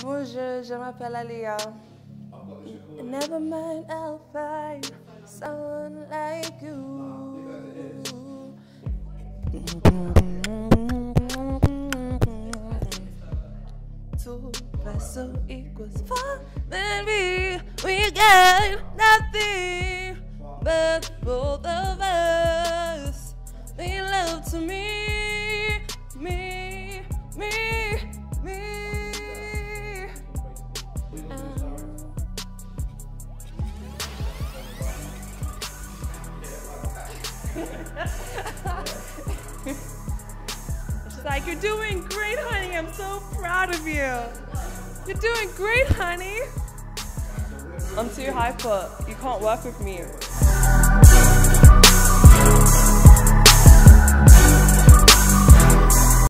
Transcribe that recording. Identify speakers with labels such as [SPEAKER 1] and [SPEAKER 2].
[SPEAKER 1] Bonjour, je m'appelle Alia. Never mind, I'll find someone like you. Two plus two equals four. Then we got nothing but both of us. Make love to me, me, me, me. She's like, you're doing great, honey. I'm so proud of you. You're doing great, honey. I'm too hyper. You can't work with me.